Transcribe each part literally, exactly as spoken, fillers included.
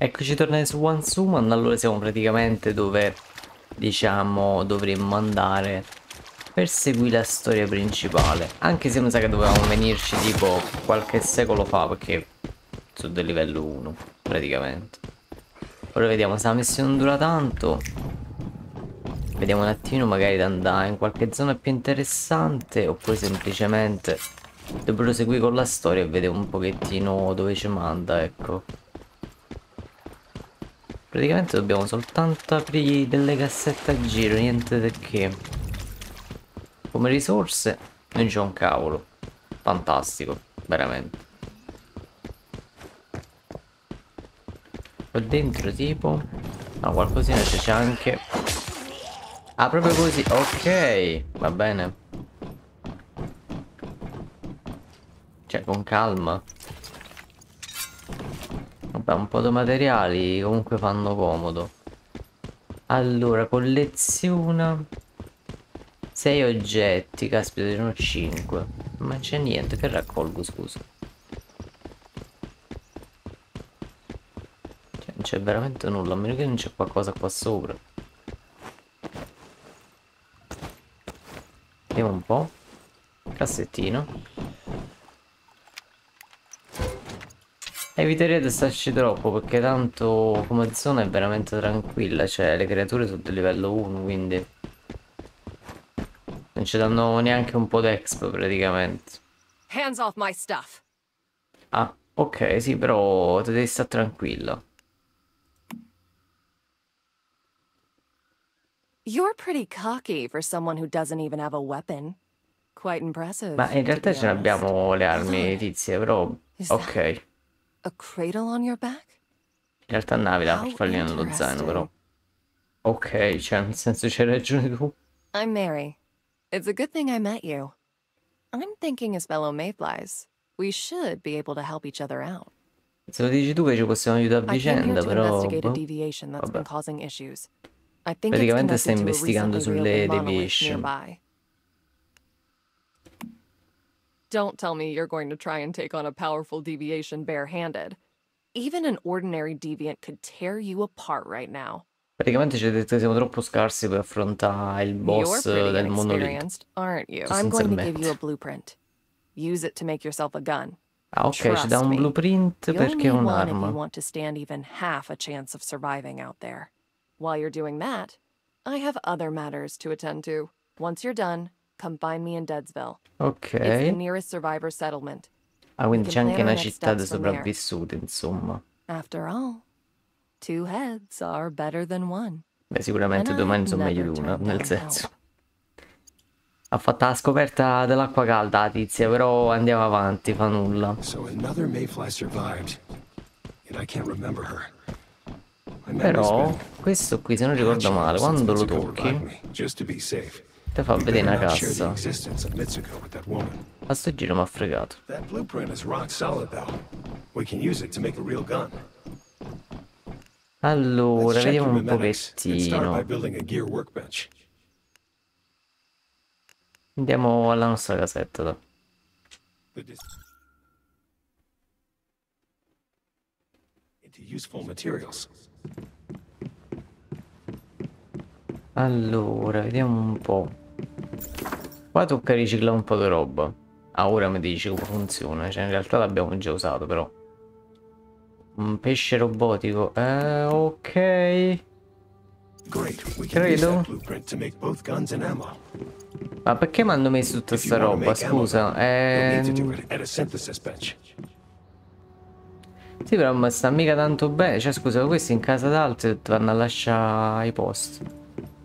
Eccoci tornati su One Summon. Allora siamo praticamente dove, diciamo, dovremmo andare per seguire la storia principale. Anche se mi sa che dovevamo venirci tipo qualche secolo fa, perché sono del livello uno, praticamente. Ora vediamo se la missione non dura tanto. Vediamo un attimino magari di andare in qualche zona più interessante, oppure semplicemente devo proseguire con la storia e vedere un pochettino dove ci manda, ecco. Praticamente dobbiamo soltanto aprire delle cassette a giro, niente di che. Come risorse non c'è un cavolo. Fantastico, veramente. Qua dentro tipo... No, qualcosina c'è anche. Ah, proprio così, ok, va bene. Cioè, con calma. Vabbè, un po' di materiali comunque fanno comodo. Allora, colleziona sei oggetti, caspita, ce ne ho cinque. Ma c'è niente, che raccolgo, scusa. Cioè, non c'è veramente nulla, a meno che non c'è qualcosa qua sopra. Vediamo un po'. Cassettino. Eviterei di starci troppo, perché tanto come zona è veramente tranquilla. Cioè, le creature sono del livello uno, quindi non ci danno neanche un po' d'exp praticamente. Hands off my stuff. Ah, ok, sì, però te devi stare tranquilla. You're pretty cocky for someone who doesn't even have a weapon. Quite Ma impressive, in to realtà be ce ne honest. abbiamo le Hold armi on. tizie, però... Is Ok. that In a cradle on your back? realtà navi là per How farli nello zaino, però... interesting. Ok, cioè, nel senso c'hai ragione tu. I'm Mary. It's a good thing I met you. I'm thinking as fellow mayflies, we should be able to help each other out. Se lo dici tu che ci possiamo aiutare a I came here vicenda, to però... investigate a boh, deviation that's been vabbè. causing issues. I think it's Praticamente stai connected to a investigando recently reopened sulle monolith deviation. nearby. Don't tell me you're going to try and take on a powerful deviation barehanded. Even an ordinary deviant could tear you apart right now. Praticamente ci hai detto che siamo troppo scarsi per affrontare il You're boss pretty del monolito. inexperienced, aren't you? I'm going to give you a Sostanzialmente. blueprint. Use it to make yourself a gun. Ah, ok, ci dà Trust un me. blueprint You'll perché è need one if you un'arma. want to stand even half a chance of surviving out there. While you're doing that, I have other matters to attend to. Once you're done, come find me in Deadsville. Ok. It's the nearest survivor settlement. Ah, We quindi can c'è anche plan our una next città di steps from there. sopravvissuti, insomma. After all, two heads are better than one. Beh, sicuramente due mani sono meglio di una, nel senso. Ha fatto la scoperta dell'acqua calda la tizia, però andiamo avanti, fa nulla. So another mayfly survived, yet I can't remember her. My memory's Però, been questo qui, se non ricordo patchy male, ever since quando lo Mitsuko tocchi, revived me, just to be safe. ti fa We vedere better una not share the cassa. existence of Mitsuko with that woman. A sto giro mi ha fregato. That blueprint is rock solid, though. We can use it to make a real gun. Allora, Let's check vediamo your un memetics and start by pochettino. building a gear workbench. Andiamo alla nostra casetta, dai. The dis- into useful materials. Allora, vediamo un po'. Qua tocca riciclare un po' di roba. Ah, ora mi dici come funziona. Cioè, in realtà l'abbiamo già usato, però. Un pesce robotico. Eh, ok. Great, we can use Credo. that blueprint to make both guns and ammo. Ma perché mi hanno messo tutta If you sta want to roba? make ammo, Scusa. though, you'll need to do Ehm... it at a synthesis bench. Sì, però non sta mica tanto bene. Cioè, scusa, questi in casa d'altri vanno a lasciare i posti.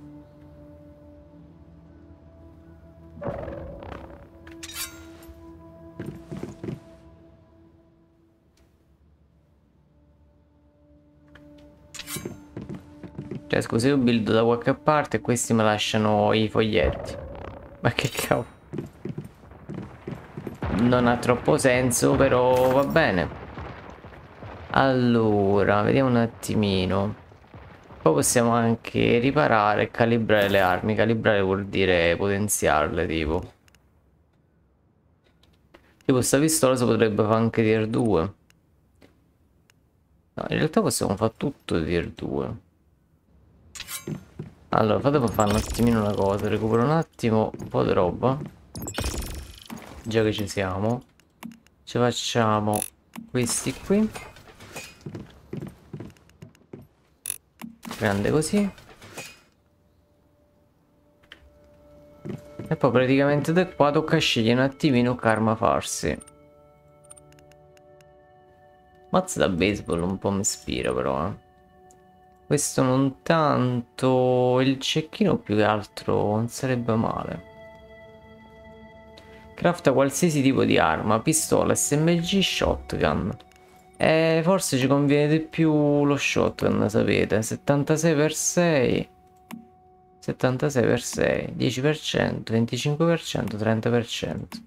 Cioè, scusa, io buildo da qualche parte e questi mi lasciano i foglietti. Ma che cavolo. Non ha troppo senso, però va bene. Allora, vediamo un attimino. Poi possiamo anche riparare e calibrare le armi. Calibrare vuol dire potenziarle, tipo. Tipo, sta pistola si potrebbe fare anche tier due. No, in realtà possiamo fare tutto tier due. Allora, fatemi fare un attimino una cosa. Recupero un attimo un po' di roba. Già che ci siamo. Ci facciamo questi qui. Grande così. E poi praticamente da qua tocca scegliere un attimino Karma farsi. Mazza da baseball un po' mi ispira però, eh. Questo non tanto. Il cecchino più che altro non sarebbe male. Crafta qualsiasi tipo di arma, pistola, S M G, shotgun. E forse ci conviene di più lo shotgun, sapete? settantasei per sei. settantasei per sei. dieci per cento, venticinque per cento, trenta per cento.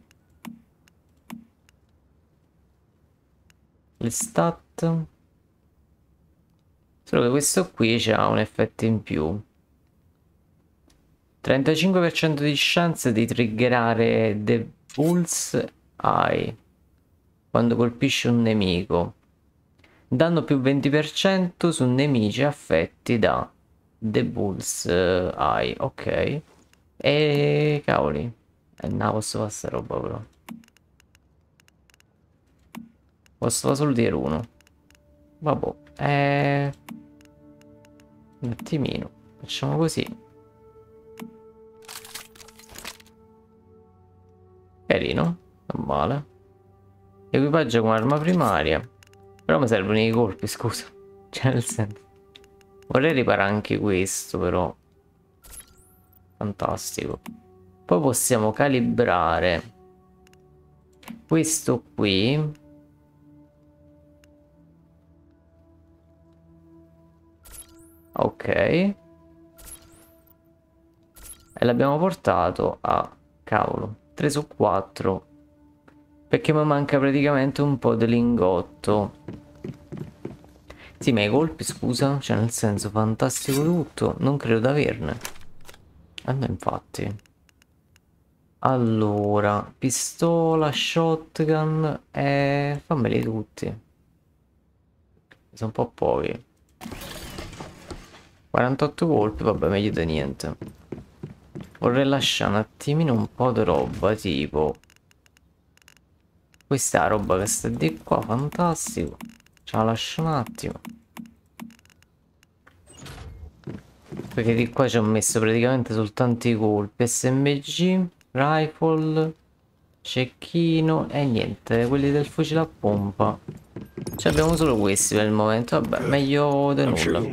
Le stat. Solo che questo qui c'ha un effetto in più. trentacinque per cento di chance di triggerare The Bull's Eye quando colpisce un nemico. Danno più venti per cento su nemici affetti da The Bull's Eye. Ok. E cavoli. E no, posso fare sta roba però. Posso fare solo tier uno. Vabbè. Eh... Un attimino. Facciamo così. Carino. Non male. Equipaggio con arma primaria. Però mi servono i colpi, scusa. Cioè nel senso. Vorrei riparare anche questo però. Fantastico. Poi possiamo calibrare questo qui. Ok. E l'abbiamo portato a... Cavolo. tre su quattro. Perché mi manca praticamente un po' di lingotto. Sì, ma i colpi, scusa. Cioè nel senso, fantastico tutto. Non credo di averne. Ah no, infatti. Allora, pistola, shotgun e... fammeli tutti. Sono un po' pochi. quarantotto colpi, vabbè, meglio di niente. Vorrei lasciare un attimino un po' di roba, tipo... Questa è la roba che sta di qua, fantastico. Ce la lascio un attimo. Perché di qua ci ho messo praticamente soltanto i colpi. S M G, rifle, cecchino e niente, quelli del fucile a pompa. Ci abbiamo solo questi per il momento, vabbè, meglio di nulla.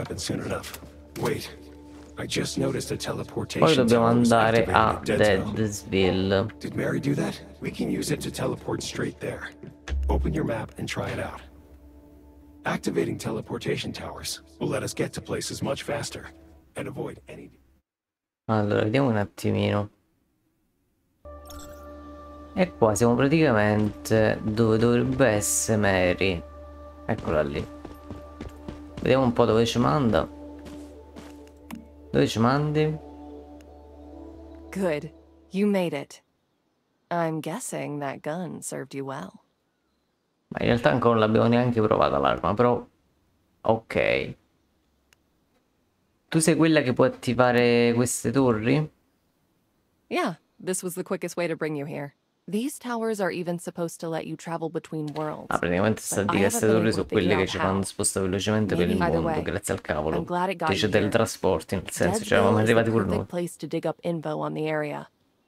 Poi dobbiamo andare a Deadsville. Did Mary do that? We can use it to teleport straight there. Open your map and try it out. Activating teleportation towers will let us get to places much faster and avoid any... Allora, vediamo un attimino. E qua siamo praticamente dove dovrebbe essere Mary. Eccola lì. Vediamo un po' dove ci manda. Dove ci mandi? Good. You made it. I'm guessing that gun served you well. Ma in realtà ancora non l'abbiamo neanche provata l'arma, però... Ok. Tu sei quella che può attivare queste torri? Yeah, this was the quickest way to bring you here. These towers are even supposed to let you travel between worlds. Ah, praticamente sta di che queste torri sono quelle che ci fanno spostare velocemente per il mondo, grazie al cavolo. Che c'è teletrasporti, nel senso, ci eravamo arrivati pure noi. Place to dig up info on the area.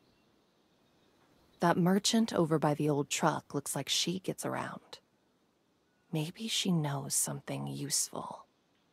That merchant over by the old truck looks like she gets around. Maybe she knows something useful.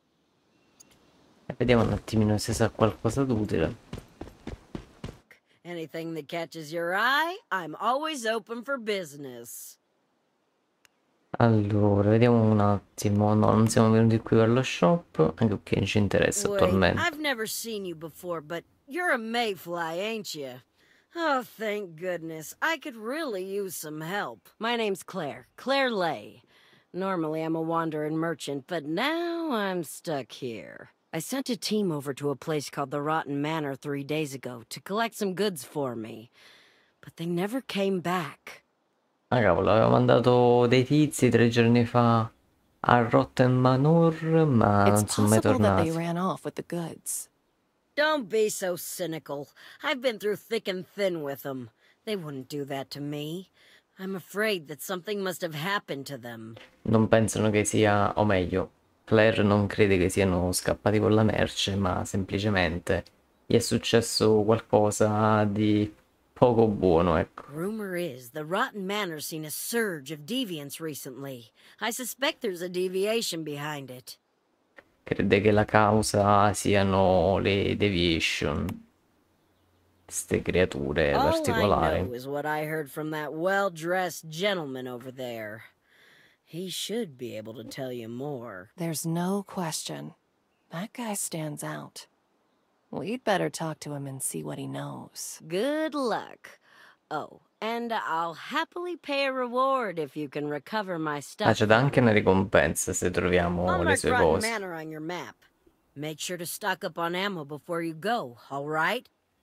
E vediamo un attimino se sa qualcosa d'utile. Anything that catches your eye, I'm always open for business. Allora, vediamo un attimo. No, non siamo venuti qui per lo shop, anche perché non ci interessa Wait, attualmente. I've never seen you before, but you're a mayfly, ain't you? Oh, thank goodness. I could really use some help. My name's Claire, Claire Lay. Normally I'm a wandering merchant, but now I'm stuck here. I sent a team over to a place called the Rotten Manor three days ago to collect some goods for me, but they never came back. Ah cavolo, avevo mandato dei tizi tre giorni fa a Rotten Manor, ma non It's sono mai possible that they tornati. ran off with the goods. Don't be so cynical. I've been through thick and thin with them. They wouldn't do that to me. I'm afraid that something must have happened to them. Non pensano che sia, o meglio, Claire non crede che siano scappati con la merce, ma semplicemente gli è successo qualcosa di poco buono, ecco. Rumor is the Rotten Manor's seen a surge of deviants recently. I suspect there's a deviation behind it. Crede che la causa siano le deviation, queste creature All I particolari. know is what I heard from that well-dressed gentleman over there. He should be able to tell you more. There's no question. That guy stands out. We'd better talk to him and see what he knows. Good luck. Oh, and I'll happily pay a reward if you can recover my Ah, stuff. c'è anche una ricompensa se troviamo I'll le mark sue Rotten cose. Manor on your map. Make sure to stock up on ammo before you go, all right?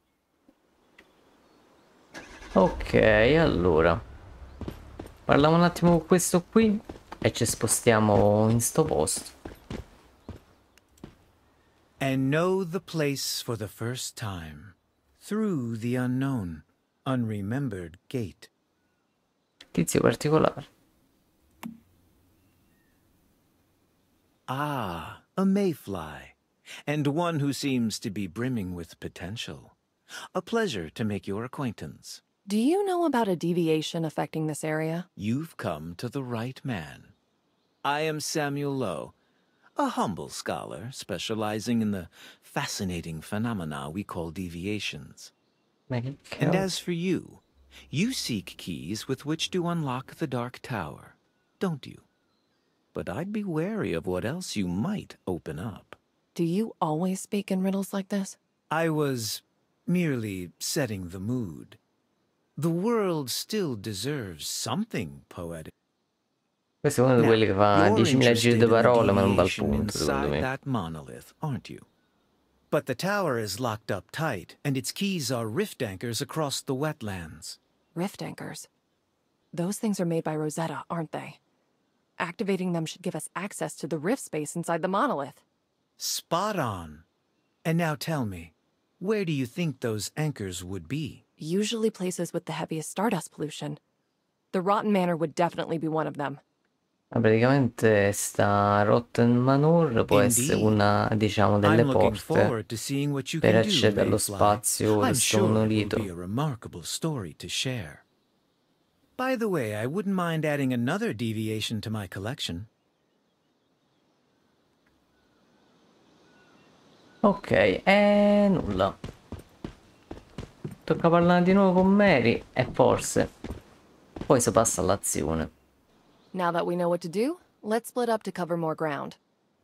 Ok, allora parliamo un attimo con questo qui e ci spostiamo in sto posto. And know the place for the first time, through the unknown, unremembered gate. Tizio particolare. Ah, a mayfly, and one who seems to be brimming with potential. A pleasure to make your acquaintance. Do you know about a deviation affecting this area? You've come to the right man. I am Samuel Lowe, a humble scholar specializing in the fascinating phenomena we call deviations. Ma che And cavolo? as for you, you seek keys with which to unlock the Dark Tower, don't you? But I'd be wary of what else you might open up. Do you always speak in riddles like this? I was merely setting the mood. The world still deserves something poetic. Questo è uno di quelli che fa You're diecimila giri interested di in the parole ma non va al deviation punto, secondo inside me. that monolith, aren't you? But the tower is locked up tight, and its keys are rift anchors across the wetlands. Rift anchors. Those things are made by Rosetta, aren't they? Activating them should give us access to the rift space inside the monolith. Spot on. And now tell me, where do you think those anchors would be? Usually places with the heaviest stardust pollution. The Rotten Manor would definitely be one of them. Ma praticamente sta Rotten Manor può essere Indeed. una, diciamo, delle I'm looking porte forward to seeing what you per can do, accedere allo Mayfly. spazio I'm del sto sure it will monolito. be a remarkable story to share. By the way, I wouldn't mind adding another deviation to my collection. Ok, e nulla. Tocca parlare di nuovo con Mary e forse poi si passa all'azione. Now that we know what to do, let's split up to cover more ground.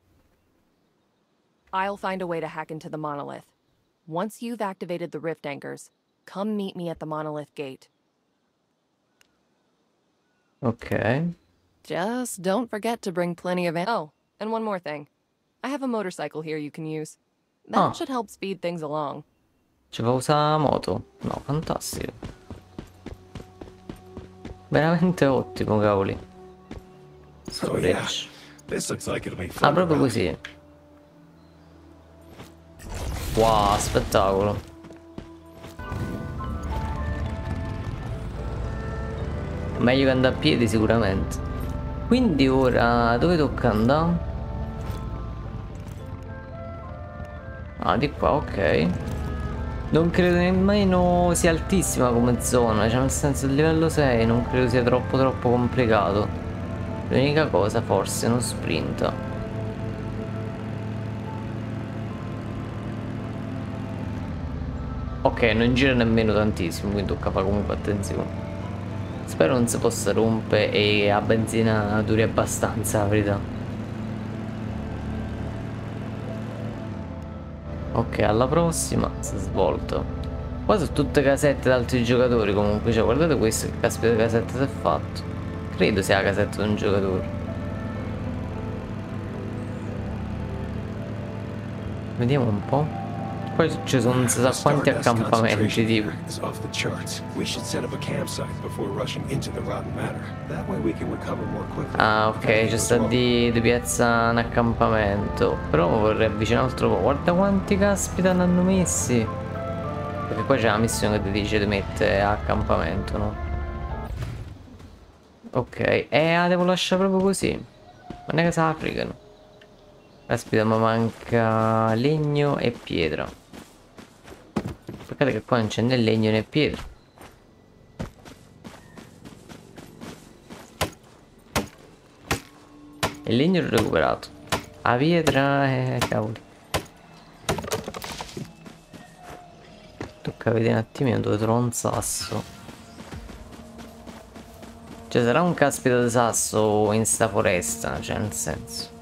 I'll find a way to hack into the monolith. Once you've activated the rift anchors, come meet me at the monolith gate. Ok. Just don't forget to bring plenty of... Oh, and one more thing. I have a motorcycle here you can use. That Ah. should help speed things along. Ci fa usare la moto? No, fantastico. Veramente ottimo, cavoli. Oh yeah, Scratch. this looks like it'll be Ah, fun. proprio around. così. Wow, spettacolo. Meglio che andare a piedi sicuramente. Quindi ora dove tocca andare? Ah, di qua, ok. Non credo nemmeno sia altissima come zona, cioè nel senso il livello sei non credo sia troppo troppo complicato. L'unica cosa forse non sprinta. Ok, non gira nemmeno tantissimo, quindi tocca fare comunque attenzione. Spero non si possa rompere e a benzina duri abbastanza, la verità. Ok, alla prossima si è svolta. Qua sono tutte casette di altri giocatori comunque, cioè guardate questo che caspita di casetta si è fatto. Credo sia la casetta di un giocatore. Vediamo un po'. qua ci sono non si sa quanti accampamenti tipo. Ah ok, c'è sta di, di piazza un accampamento. Però vorrei avvicinare un altro po'. Guarda quanti caspita ne hanno messi. Perché qua c'è la missione che ti dice di mettere accampamento, no? Ok, e eh, la devo lasciare proprio così. Non è che se la frigano. Caspita, ma manca legno e pietra. Peccato che qua non c'è né legno né pietra. Il legno l'ho recuperato. La pietra è... Eh, cavolo. Tocca vedere un attimino dove trovo un sasso. Cioè sarà un caspita di sasso in sta foresta, cioè nel senso.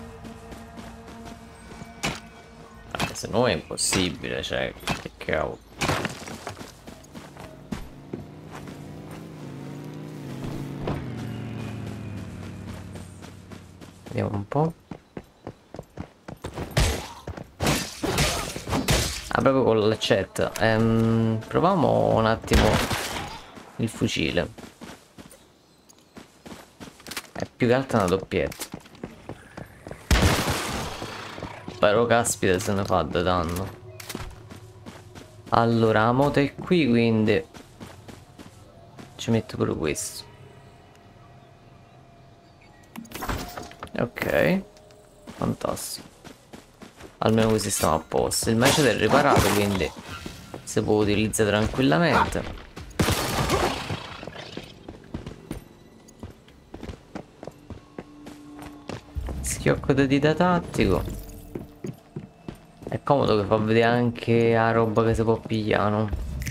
Se no è impossibile, cioè, che cavolo. Vediamo un po'. Ah, proprio con l'accetta. Ehm, proviamo un attimo il fucile. È più che altro una doppietta. Però caspita se ne fa da danno. Allora la moto è qui, quindi ci metto pure questo. Ok, fantastico. Almeno così stiamo a posto. Il machete è riparato, quindi si può utilizzare tranquillamente. Schiocco da dita tattico. È comodo che fa vedere anche la roba che si può pigliare, no?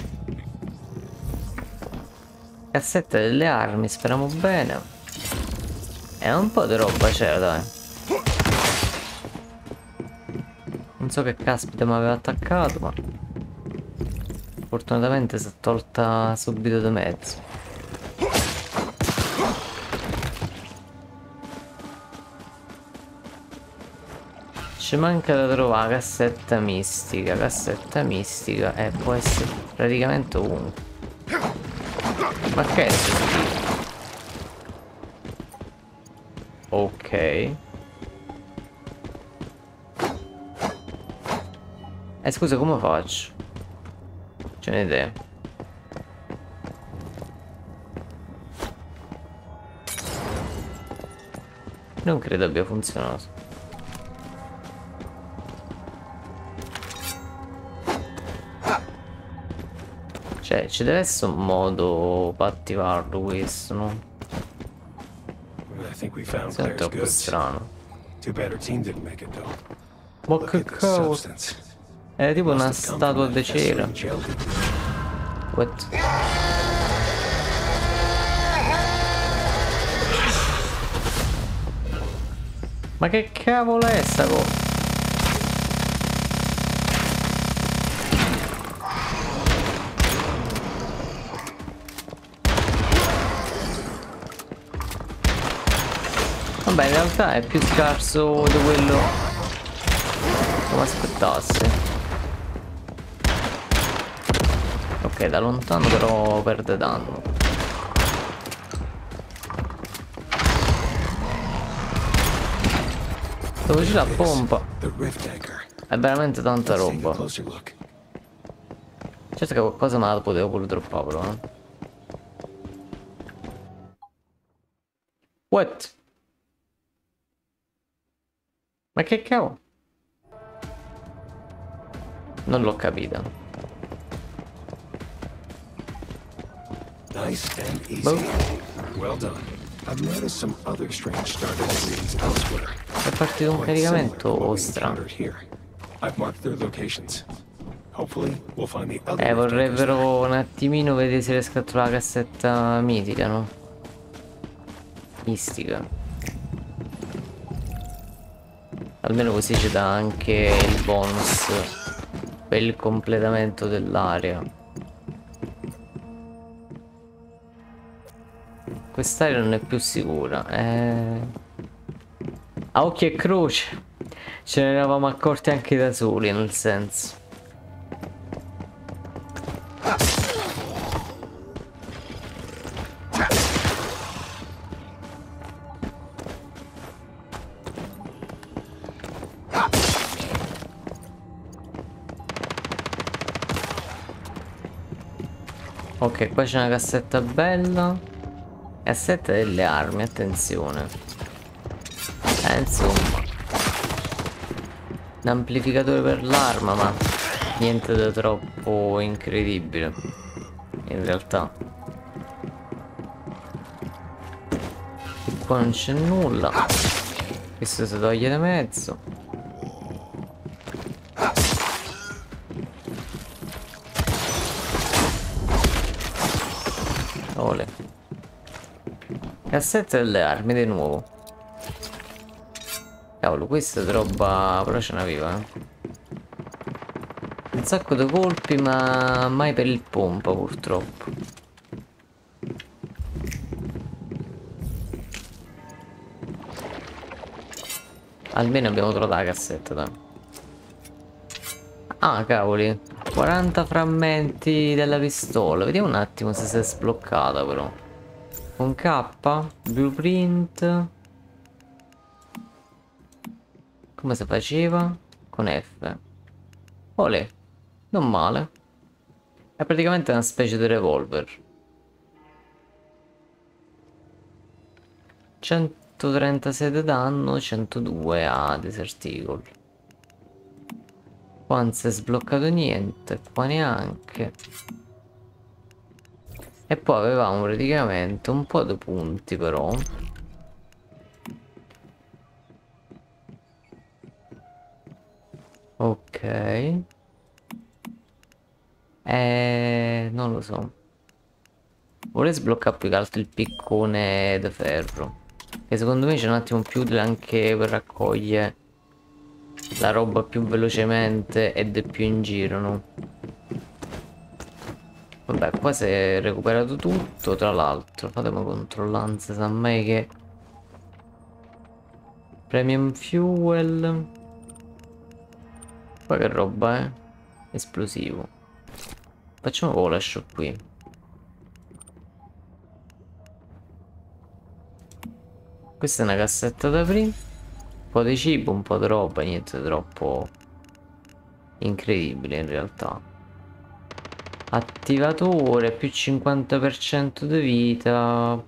Cassetta delle armi, speriamo bene. E un po' di roba c'era, dai. Non so che caspita mi aveva attaccato, ma fortunatamente si è tolta subito da mezzo. Ci manca da trovare cassetta mistica, cassetta mistica e eh, può essere praticamente ovunque. Ma che è schifo? Ok. Eh scusa, come faccio? C'è un'idea. Non credo abbia funzionato. Cioè, ci deve essere un modo per attivarlo questo, no? È troppo strano. Ma che cavolo? È tipo una statua di cera. What? Ma che cavolo è sta cosa? Vabbè, in realtà è più scarso di quello che mi aspettassi. Ok, da lontano però perde danno. Dove c'è la pompa? È veramente tanta roba. Certo che qualcosa me la potevo pure droppare però, eh. What? Ma che cavolo? Non l'ho capito. Nice and easy. Boh. Well done. I've noticed some other strange Stardust readings elsewhere. È partito un caricamento strano. I've marked their locations. Hopefully we'll find the other. Eh, vorrei però un attimino vedere se riesco a trovare la cassetta mitica, no? Mistica. Almeno così ci dà anche il bonus per il completamento dell'area. Quest'area non è più sicura. Eh... A occhio e croce. Ce ne eravamo accorti anche da soli, nel senso. Ok, qua c'è una cassetta bella. Cassetta delle armi, attenzione. Eh, insomma. Un amplificatore per l'arma, ma niente da troppo incredibile. In realtà. E qua non c'è nulla. Questo si toglie da mezzo. Ole. Cassetta delle armi di nuovo. Cavolo, questa è roba. Però ce n'aveva, eh. Un sacco di colpi, ma mai per il pompa purtroppo. Almeno abbiamo trovato la cassetta, dai. Ah, cavoli. quaranta frammenti della pistola. Vediamo un attimo se si è sbloccata, però. Con K, blueprint. Come si faceva? Con F. Olè, non male. È praticamente una specie di revolver. centotrentasei di danno, centodue a Desert Eagle. Qua non si è sbloccato niente, qua neanche. E poi avevamo praticamente un po' di punti, però. Ok. Eh, non lo so. Vorrei sbloccare più che altro il piccone di ferro, che secondo me c'è un attimo più utile anche per raccogliere la roba più velocemente ed è più in giro, no? Vabbè, qua si è recuperato tutto, tra l'altro. Fatemi controllare, se sa mai che... Premium fuel. Qua che roba è? Esplosivo. Facciamo che lo lascio qui. Questa è una cassetta da aprire. Un po' di cibo, un po' di roba, niente di troppo incredibile in realtà. Attivatore, più cinquanta per cento di vita.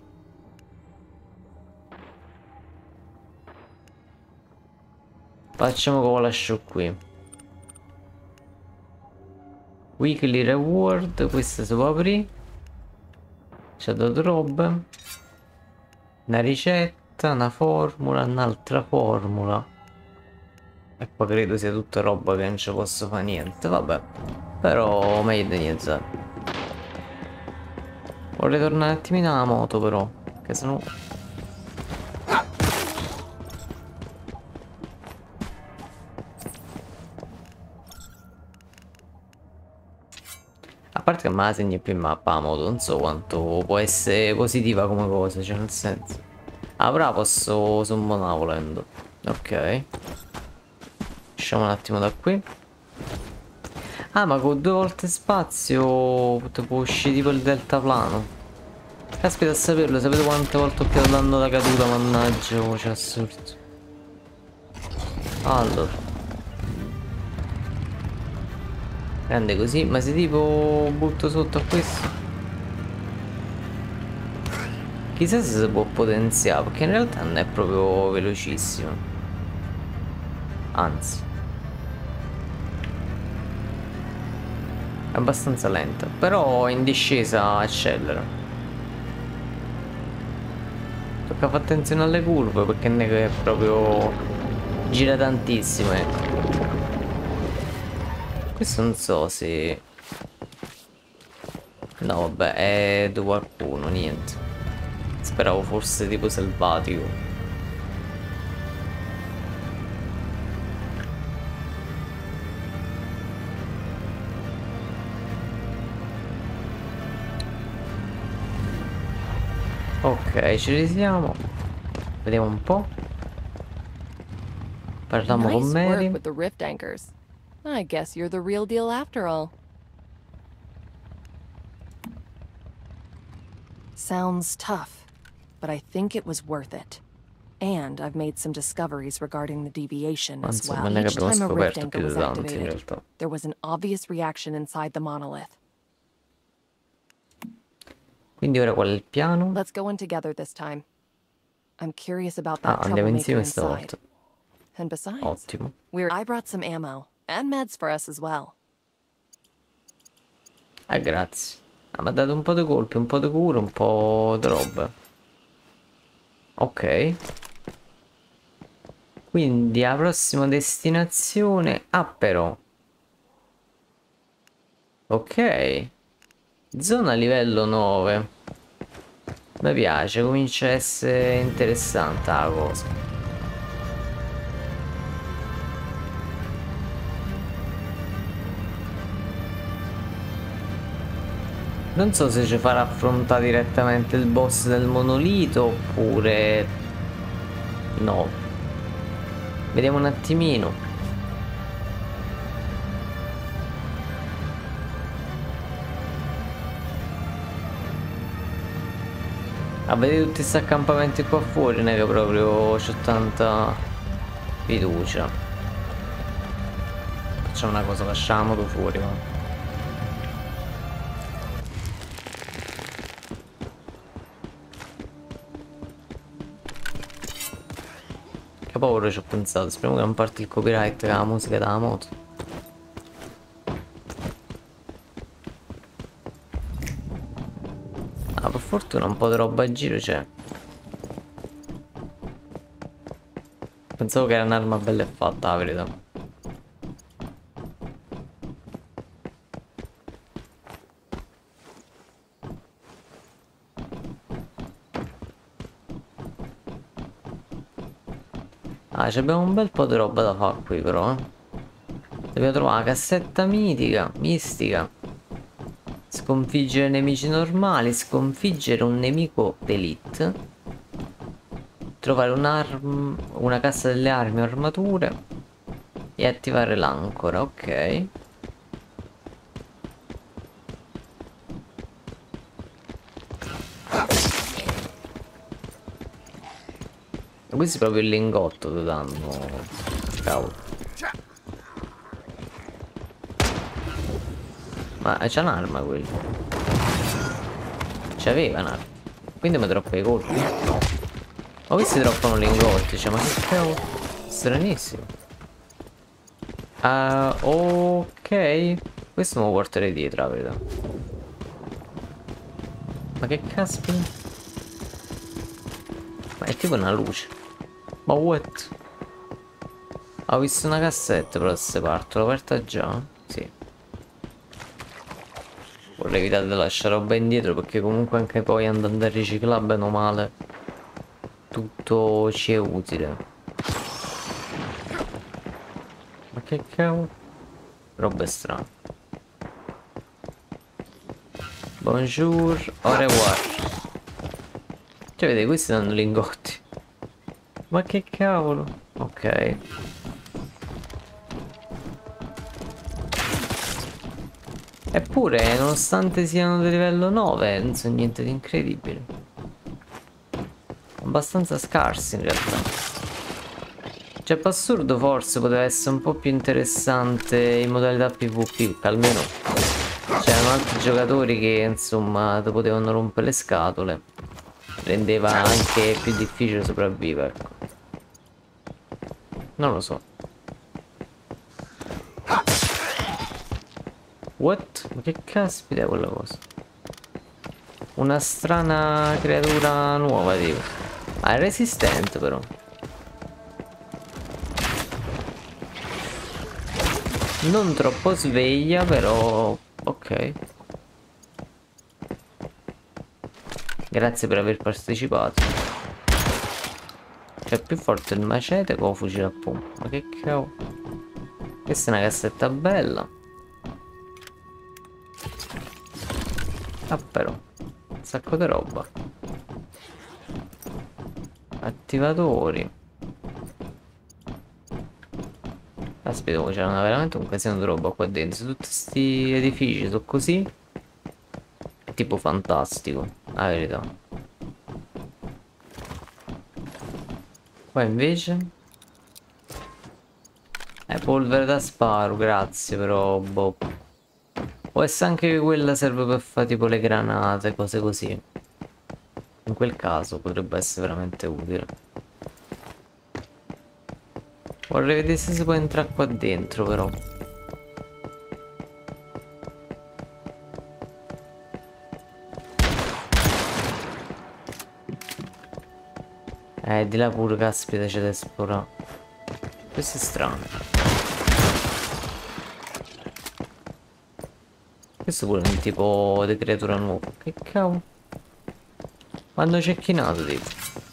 Facciamo che lo lascio qui. Weekly reward, questa si può aprire. C'è dato roba. Una ricetta, una formula, un'altra formula. E poi credo sia tutta roba che non ci posso fare niente, vabbè. Però meglio di niente. Vorrei tornare un attimino alla moto però, che sennò... A parte che me la segni più in mappa la moto, non so quanto può essere positiva come cosa, cioè nel senso. Ah, però posso summonare volendo. Ok. Usciamo un attimo da qui. Ah, ma con due volte spazio può uscire tipo il deltaplano. Caspita, a saperlo, sapete quante volte ho più danno la caduta, mannaggia, oh, c'è assurdo. Allora. Grande così, ma se tipo butto sotto a questo. Chissà se si può potenziare, perché in realtà non è proprio velocissimo. Anzi. È abbastanza lenta, però in discesa accelera. Tocca fare attenzione alle curve perché ne è proprio gira tantissimo, ecco. Questo non so se... No vabbè, è di qualcuno, niente. Speravo fosse tipo selvatico. Ok, ci risiamo. Vediamo un po'. Parliamo con Nice Mary. work with the rift anchors. I guess you're the real deal after all. Sounds tough, but I think it was worth it. And I've made some discoveries regarding the deviation as Insomma, well. non è che Each abbiamo time a rift scoperto anchor più was di tanto in activated, realtà. there was an obvious reaction inside the monolith. Quindi ora qual è il piano? Let's go in together this time. I'm curious about Ah, that andiamo troublemaker insieme inside. stavolta. And besides, Ottimo. we're I brought some ammo and meds for us as well. Eh, grazie. Ah, mi ha dato un po' di colpi, un po' di cura, un po' di roba. Ok. Quindi la prossima destinazione... Ah, però. Ok. Zona livello nove. Mi piace, comincia a essere interessante la cosa. Non so se ci farà affrontare direttamente il boss del monolito oppure no. Vediamo un attimino. A vedere tutti questi accampamenti qua fuori non è che proprio c'ho tanta fiducia. Facciamo una cosa, lasciamolo fuori, ma. Che paura ci ho pensato, speriamo che non parte il copyright con la musica della moto. Ah, per fortuna un po' di roba a giro c'è. Pensavo che era un'arma bella e fatta, la verità. Ah, abbiamo un bel po' di roba da fare qui però, eh. Dobbiamo trovare una cassetta mitica, mistica. Sconfiggere nemici normali, sconfiggere un nemico d'elite. Trovare un'arma, una cassa delle armi o armature. E attivare l'ancora, ok. Questo è proprio il lingotto che danno. Cavolo. Ma c'è un'arma quello. C'aveva un'arma. Quindi mi troppo i colpi. No. Ma questi droppano lingotti. Cioè, ma che cavolo. Stranissimo. Uh, ok. Questo me lo porterei dietro, la verità. Ma che caspita. Ma è tipo una luce. Ma what? Ho visto una cassetta però se parto. L'ho aperta già? Sì. Vorrei evitare di lasciare roba indietro perché comunque anche poi andando a riciclare bene o male tutto ci è utile. Ma che cavolo? Roba strana. Bonjour, au revoir. Cioè vedete, questi danno lingotti. Ma che cavolo? Ok. Eppure, nonostante siano di livello nove, non so niente di incredibile. Abbastanza scarsi in realtà. Cioè, per assurdo forse poteva essere un po' più interessante in modalità PvP, almeno c'erano altri giocatori che insomma ti potevano rompere le scatole. Rendeva anche più difficile sopravvivere, ecco. Non lo so. What? Ma che caspita è quella cosa? Una strana creatura nuova, tipo. Ah, è resistente però. Non troppo sveglia, però. Ok. Grazie per aver partecipato. Cioè, più forte il macete con il fucile a pompa. Ma che cavolo. Questa è una cassetta bella. Ah, però. Un sacco di roba. Attivatori. Aspetta, c'era veramente un casino di roba qua dentro. Tutti questi edifici sono così. È tipo fantastico, la verità. Qua invece è polvere da sparo, grazie, però boh. Può essere anche che quella serve per fare tipo le granate, cose così. In quel caso potrebbe essere veramente utile. Vorrei vedere se si può entrare qua dentro però. Eh, di là pure, caspita, c'è da esplorare. Questo è strano. Questo pure è un tipo di creatura nuova. Che cavolo? Quando c'è chinato, tipo.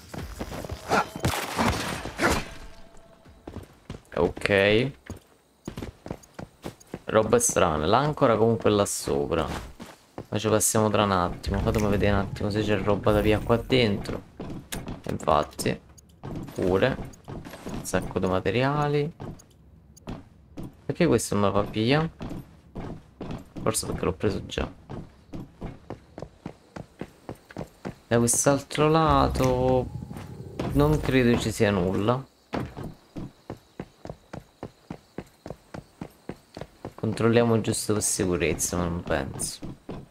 Ok. Roba strana. L'ancora comunque là sopra. Ma ci passiamo tra un attimo. Fatemi vedere un attimo se c'è roba da via qua dentro. Infatti. Pure. Un sacco di materiali. Perché questo non me la fa via? Forse perché l'ho preso già. Da quest'altro lato non credo ci sia nulla. Controlliamo giusto per sicurezza, ma non penso.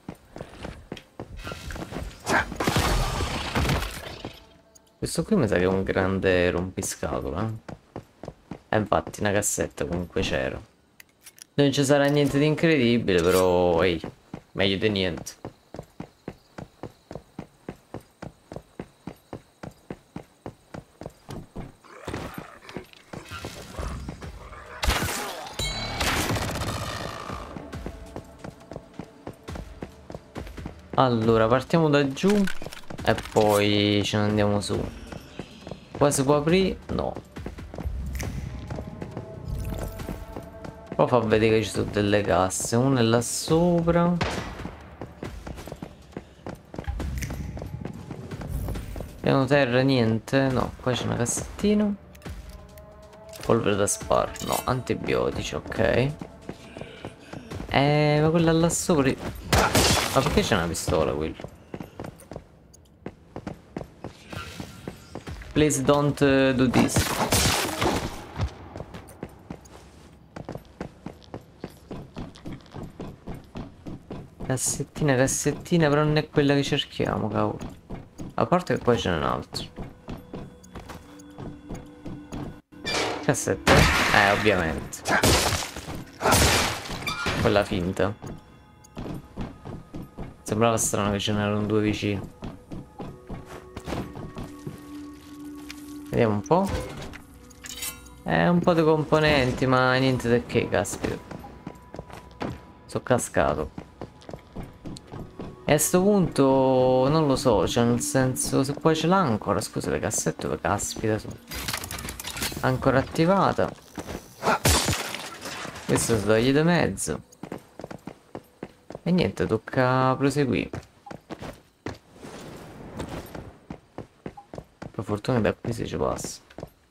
Questo qui mi sa che è un grande rompiscatole, eh? E infatti una cassetta comunque c'era. Non ci sarà niente di incredibile, però ehi, meglio di niente. Allora, partiamo da giù e poi ce ne andiamo su. Qua si può aprire? No. Poi fa vedere che ci sono delle casse. Una è là sopra. Piano terra niente. No, qua c'è una cassettina. Polvere da sparo. No, antibiotici, ok. Eh, ma quella là sopra. Ma perché c'è una pistola quello? Please don't uh, do this. Cassettina, cassettina, però non è quella che cerchiamo, cavolo. A parte che poi ce n'è un altro. Cassetta? Eh, ovviamente. Quella finta. Sembrava strano che ce n'erano due vicini. Vediamo un po'. Eh, un po' di componenti, ma niente da che, caspita. Sono cascato. E a sto punto non lo so, cioè nel senso, se poi ce l'ha ancora, scusa, le cassette dove caspita sono. Ancora attivata. Questo si toglie da mezzo. E niente, tocca proseguire. Per fortuna da qui si ci passa.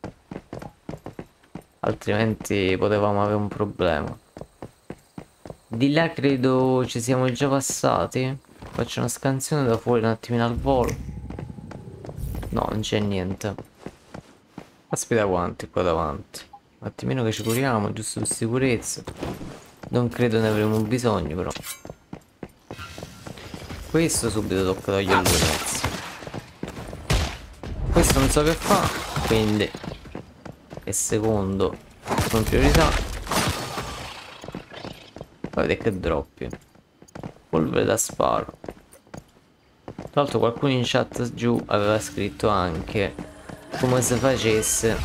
Altrimenti potevamo avere un problema. Di là credo ci siamo già passati. Faccio una scansione da fuori un attimino al volo. No, non c'è niente. Aspetta quanti qua davanti. Un attimino che ci curiamo, giusto per sicurezza. Non credo ne avremo bisogno però. Questo subito tocca toglierlo di mezzo. Questo non so che fa, quindi è secondo con priorità. Poi vedete che droppi. Polvere da sparo. Tra l'altro qualcuno in chat giù aveva scritto anche come si facesse,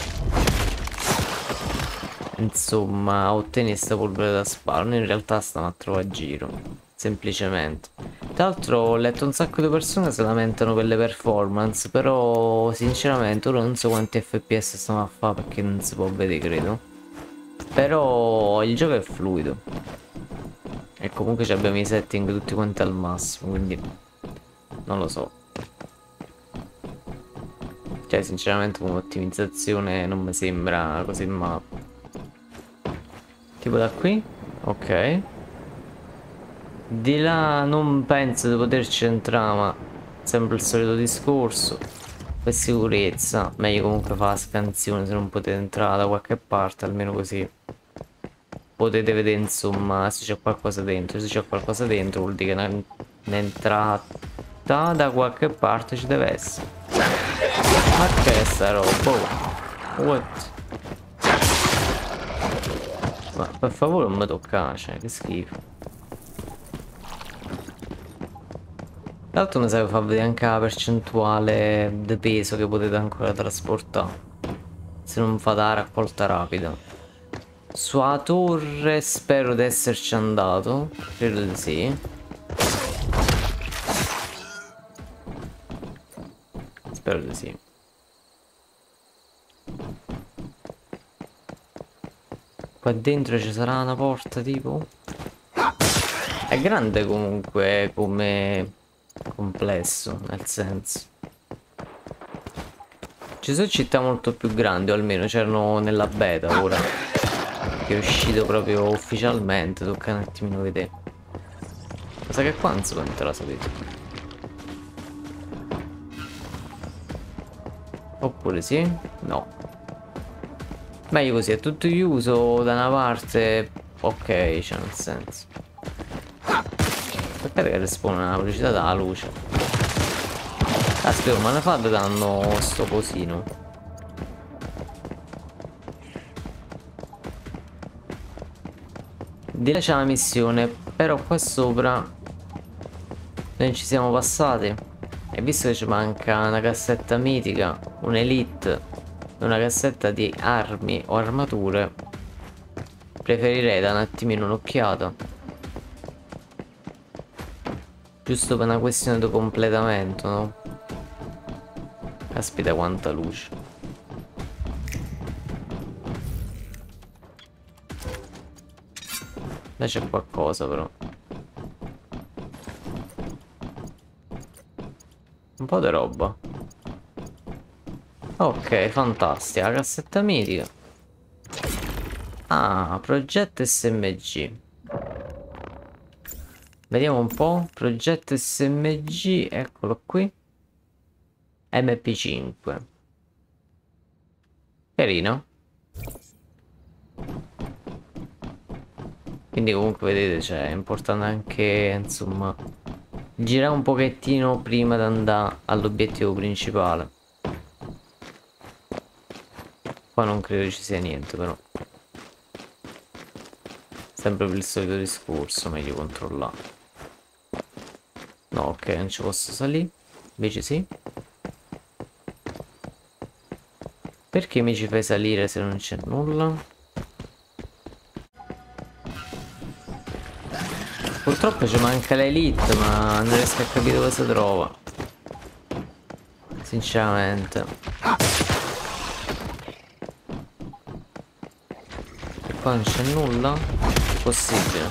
insomma, a ottenere sta polvere da sparo. Noi in realtà stiamo a trovare a giro, semplicemente. Tra l'altro ho letto un sacco di persone che si lamentano per le performance, però sinceramente ora non so quanti F P S stiamo a fare perché non si può vedere, credo. Però il gioco è fluido. E comunque abbiamo i setting tutti quanti al massimo, quindi non lo so. Cioè sinceramente come ottimizzazione non mi sembra così male. Tipo da qui? Ok. Di là non penso di poterci entrare, ma sempre il solito discorso. Per sicurezza meglio comunque fare la scansione se non potete entrare da qualche parte, almeno così potete vedere insomma se c'è qualcosa dentro. Se c'è qualcosa dentro vuol dire che un'entrata città da qualche parte ci deve essere. Ma che è sta roba? What? Ma per favore non mi toccare, cioè, che schifo. Tra l'altro mi serve far vedere anche la percentuale di peso che potete ancora trasportare. Se non fate la raccolta rapida. Sulla torre spero di esserci andato. Credo di sì. Spero di sì. Qua dentro ci sarà una porta tipo? È grande comunque come complesso, nel senso. Ci sono città molto più grandi, o almeno c'erano nella beta, ora che è uscito proprio ufficialmente, tocca un attimino vedere. Cosa che qua non si può entrare, sapete? Oppure sì? No. Meglio così, è tutto chiuso da una parte. Ok, c'è nel senso. Aspetta che rispone la velocità della luce. Aspetta, ma ne fa danno sto cosino. Di là c'è la missione, però qua sopra noi ci siamo passati. E visto che ci manca una cassetta mitica, un'elite e una cassetta di armi o armature, preferirei dare un attimino un'occhiata. Giusto per una questione di completamento, no? Caspita quanta luce. Là c'è qualcosa però. Un po' di roba. Ok, fantastica. La cassetta mitica. Ah, progetto S M G. Vediamo un po'. Progetto S M G, eccolo qui. M P cinque. Carino. Quindi comunque vedete, cioè, è importante anche, insomma, girare un pochettino prima di andare all'obiettivo principale. Qua non credo ci sia niente però. Sempre per il solito discorso, meglio controllare. No, ok, non ci posso salire. Invece sì. Perché mi ci fai salire se non c'è nulla? Purtroppo ci manca l'elite, ma non riesco a capire dove si trova. Sinceramente. E qua non c'è nulla? Possibile.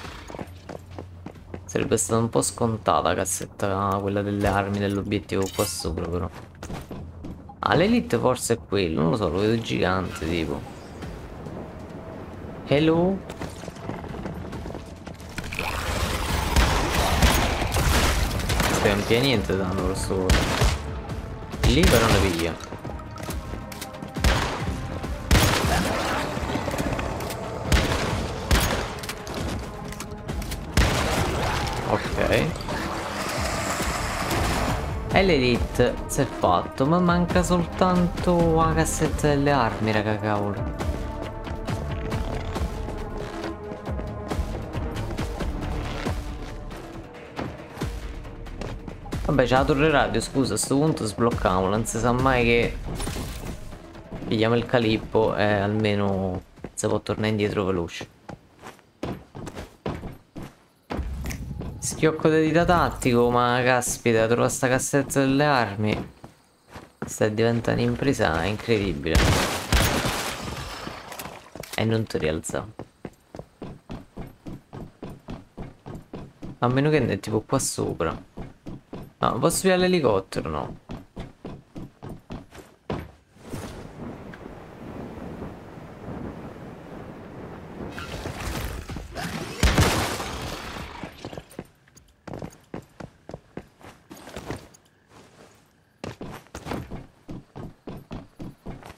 Sarebbe stata un po' scontata la cassetta, quella delle armi dell'obiettivo qua sopra però. Ah, l'elite forse è quello, non lo so, lo vedo gigante tipo. Hello? Non pia niente danno questo ora. Lì però ne piglia. Ok. E l'elite si è fatto, ma manca soltanto la cassetta delle armi, raga, cavolo. Vabbè, c'è la torre radio, scusa, a sto punto sblocchiamola, non si sa mai che pigliamo il calippo e almeno si può tornare indietro veloce. Schiocco di dita tattico, ma caspita, trova sta cassetta delle armi. Sta diventando un'impresa incredibile. E non ti rialza. A meno che non è tipo qua sopra. No, posso via l'elicottero, no.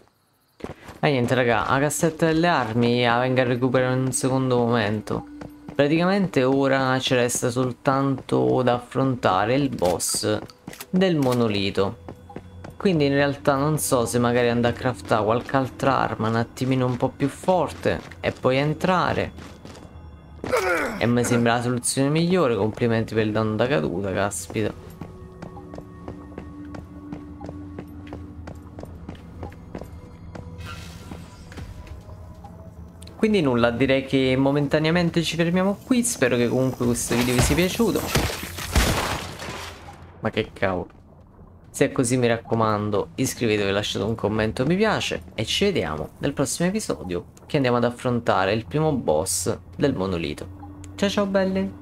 E niente raga, la cassetta delle armi la vengo a recuperare in un secondo momento. praticamente ora ci resta soltanto da affrontare il boss del monolito. Quindi in realtà non so se magari andare a craftare qualche altra arma un attimino un po' più forte e poi entrare. E mi sembra la soluzione migliore. Complimenti per il danno da caduta, caspita. Quindi nulla, direi che momentaneamente ci fermiamo qui. Spero che comunque questo video vi sia piaciuto. Ma che cavolo. Se è così mi raccomando, iscrivetevi, lasciate un commento, mi piace e ci vediamo nel prossimo episodio che andiamo ad affrontare il primo boss del monolito. Ciao ciao belli!